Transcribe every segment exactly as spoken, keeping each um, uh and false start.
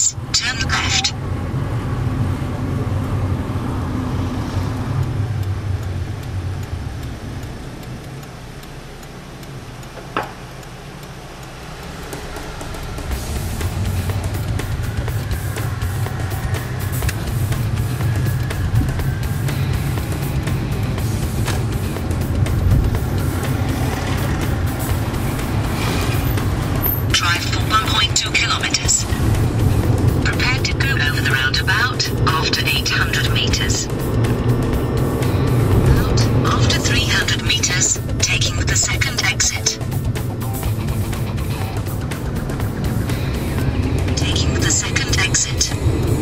meters, turn left. Drive for one point two kilometers. Prepare to go over the roundabout after eight hundred meters. Out after three hundred meters, taking the second exit. Taking the second exit.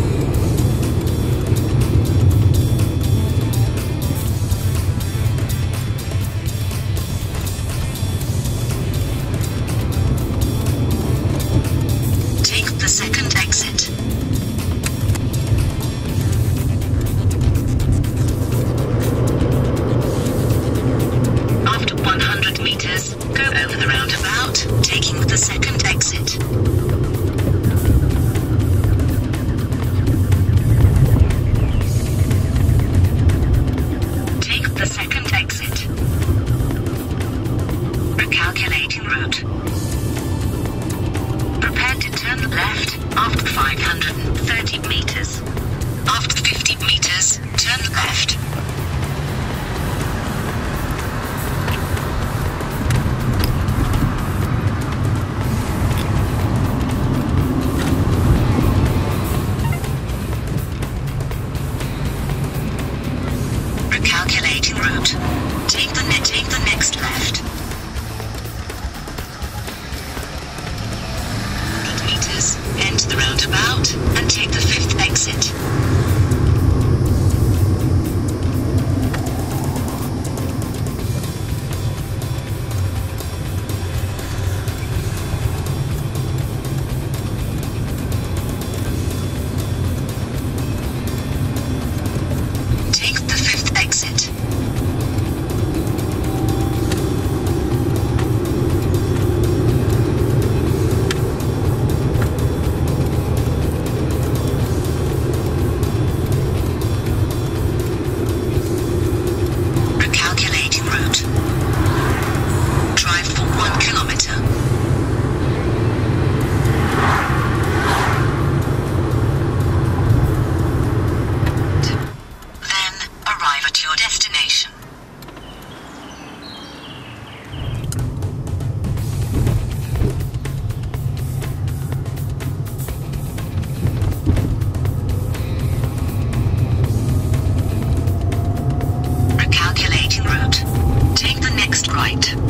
The second exit. After one hundred meters, go over the roundabout, taking the second exit. Take the second exit. Recalculating route. Prepare to turn left after five hundred thirty meters. After fifty meters, turn left. Recalculating route. Take the net, take the next left. Meters, enter the roundabout, and take the fifth exit. Take the fifth exit. Drive for one kilometer. Then arrive at your destination. Recalculating route. Take the next right.